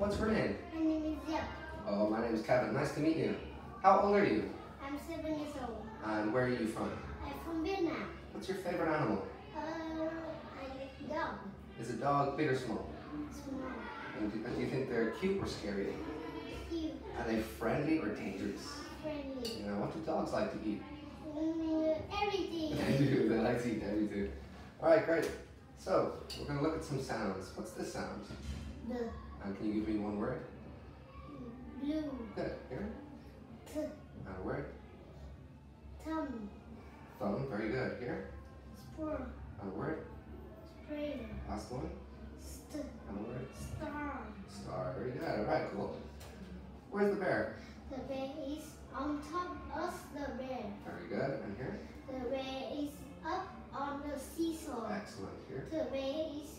What's her name? My name is Zip. Oh, my name is Kevin. Nice to meet you. How old are you? I'm 7 years old. And where are you from? I'm from Vietnam. What's your favorite animal? I like dog. Is a dog big or small? Small. And do you think they're cute or scary? Cute. Are they friendly or dangerous? Friendly. You know, what do dogs like to eat? Everything. They do. They like to eat everything. All right, great. So we're going to look at some sounds. What's this sound? The And can you give me one word? blue. Good. Here. T. And a word. Thumb. Thumb. Very good. Here. Spur. And a word. Sprayer. Last one. St. And a word. Star. Star. Very good. All right, cool. Where's the bear? The bear is on top of the bear. Very good. And here. The bear is up on the seesaw. Excellent. Here. The bear is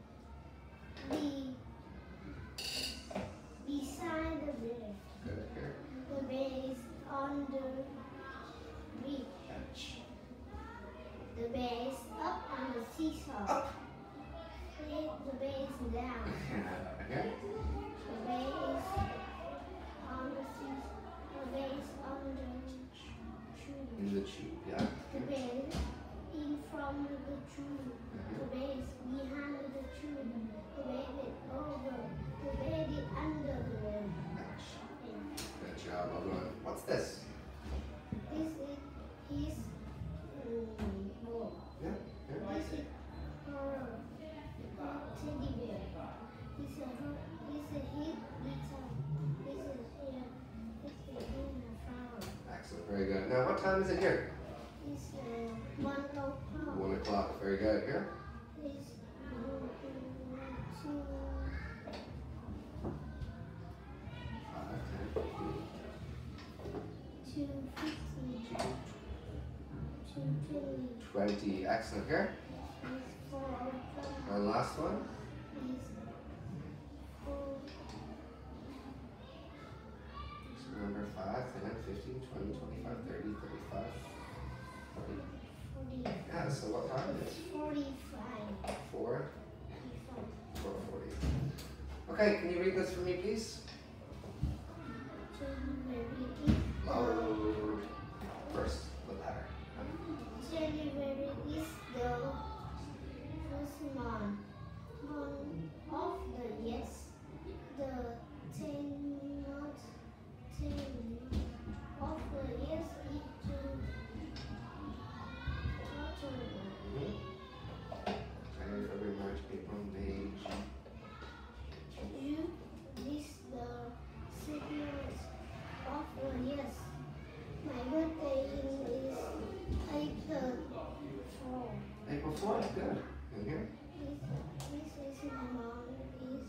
beside the bear. Good. Here. The bear is on the beach. Bench. The bear is up on the seesaw. Up. The bear is down. And here. The bear is on the seesaw. The bear is on the tree. In the tube. Yeah. The bear is in front of the tree. The bear is behind the tree. The bear is over. The bear is under the bear. Bench. Good job. Well done. What's this? This is his ball. Yeah. Here. This is her teddy bear. This is her. This is his guitar. This is here. This is in the flower. Excellent. Very good. Now, what time is it here? It's 1 o'clock. 1 o'clock. Very good. Here. It's 5, 10, 15, 2:50. 2:20. 20. Excellent. Here. It's 4 o'clock. And last one. It's 4. So remember 5, 10, 15, 20, 25, 30, 35, 40. 40. Yeah, so what time is it? 45. 4, 4:40. Okay, can you read this for me, please? January Loud. First, the letter. January is the first month of the year. The 10 month of the year is October. January, February, March, April, May, June. June is the second of the year. My birthday is April 4. April 4th, good. And here? This is my mom is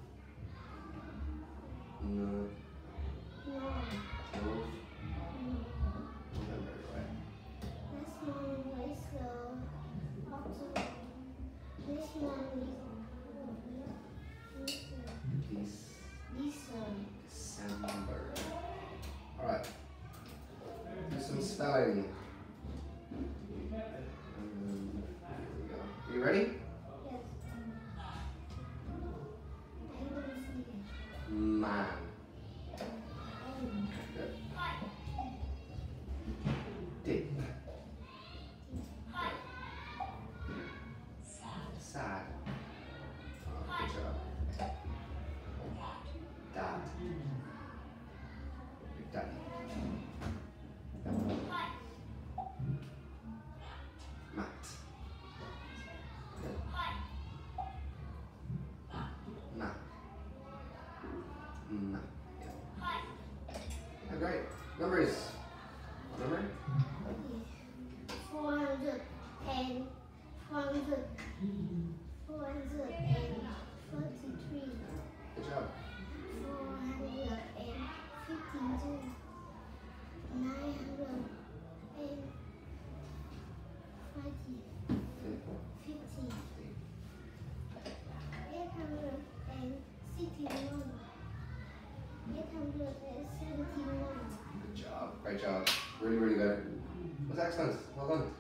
No. no. No. November, right? This one is October. This one is December. Alright. Do some spelling. Here we go. Are you ready? Yes. I don't see it. Man. Good. Dip. Sad. Oh, good job. Dad. Your daddy. Matt. Good. Nah. Nah. Yeah. Oh, great. Numbers. What number? 400 and 400. 433. Good job. 452. 950. 50. 861. 871. Good job. Great job. Really, really good. That was excellent. Well done.